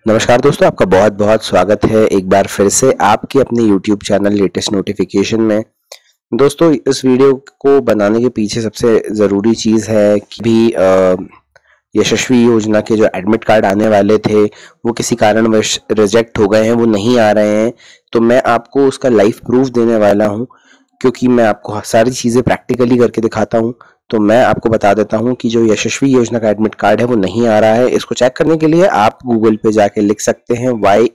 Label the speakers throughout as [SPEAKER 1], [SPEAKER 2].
[SPEAKER 1] नमस्कार दोस्तों, आपका बहुत बहुत स्वागत है एक बार फिर से आपके अपने YouTube चैनल लेटेस्ट नोटिफिकेशन में। दोस्तों, इस वीडियो को बनाने के पीछे सबसे ज़रूरी चीज़ है कि भी यशस्वी योजना के जो एडमिट कार्ड आने वाले थे वो किसी कारणवश रिजेक्ट हो गए हैं, वो नहीं आ रहे हैं। तो मैं आपको उसका लाइव प्रूफ देने वाला हूँ, क्योंकि मैं आपको सारी चीज़ें प्रैक्टिकली करके दिखाता हूँ। तो मैं आपको बता देता हूँ कि जो यशस्वी योजना का एडमिट कार्ड है वो नहीं आ रहा है। इसको चेक करने के लिए आप गूगल पे जाके लिख सकते हैं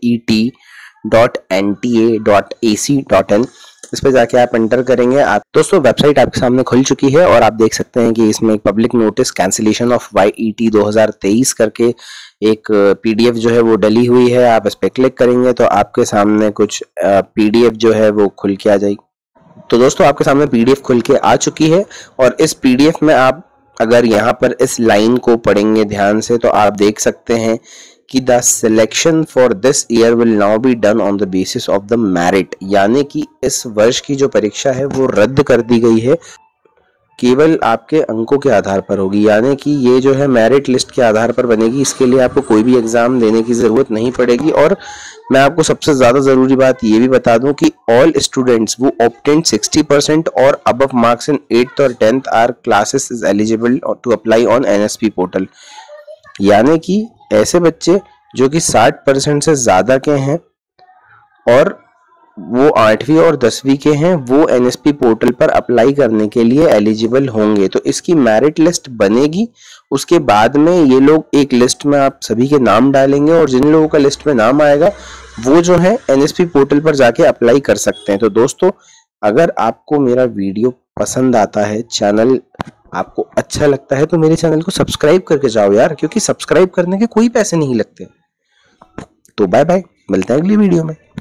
[SPEAKER 1] YET.NTA.AC.in। इस पे जाके आप एंटर करेंगे। आप दोस्तों, वेबसाइट आपके सामने खुल चुकी है और आप देख सकते हैं कि इसमें एक public notice cancellation of YET 2023 करके एक PDF जो है वो डली हुई है। आप इस पे क्लिक करेंगे तो आपके सामने कुछ PDF जो है वो खुल के आ जाएगी। तो दोस्तों, आपके सामने PDF खुल के आ चुकी है और इस PDF में आप अगर यहाँ पर इस लाइन को पढ़ेंगे ध्यान से तो आप देख सकते हैं कि the selection for this year will now be done on the basis of the merit, यानी कि इस वर्ष की जो परीक्षा है वो रद्द कर दी गई है, केवल आपके अंकों के आधार पर होगी। यानी कि ये जो है मेरिट लिस्ट के आधार पर बनेगी। इसके लिए आपको कोई भी एग्जाम देने की जरूरत नहीं पड़ेगी। और मैं आपको सबसे ज्यादा जरूरी बात ये भी बता दूं कि ऑल स्टूडेंट्स वो ऑब्टेन्ड 60% और अबव मार्क्स इन 8th और 10th are classes is eligible to apply on NSP portal. यानी कि ऐसे बच्चे जो कि 60% से ज्यादा के हैं और वो 8वीं और 10वीं के हैं, वो NSP पोर्टल पर अप्लाई करने के लिए एलिजिबल होंगे। तो इसकी मेरिट लिस्ट बनेगी। उसके बाद में ये लोग एक लिस्ट में आप सभी के नाम डालेंगे और जिन लोगों का लिस्ट में नाम आएगा वो जो है NSP पोर्टल पर जाके अप्लाई कर सकते हैं। तो दोस्तों, अगर आपको मेरा वीडियो पसंद आता है, चैनल आपको अच्छा लगता है, तो मेरे चैनल को सब्सक्राइब करके जाओ यार, क्योंकि सब्सक्राइब करने के कोई पैसे नहीं लगते। तो बाय बाय, मिलते हैं अगली वीडियो में।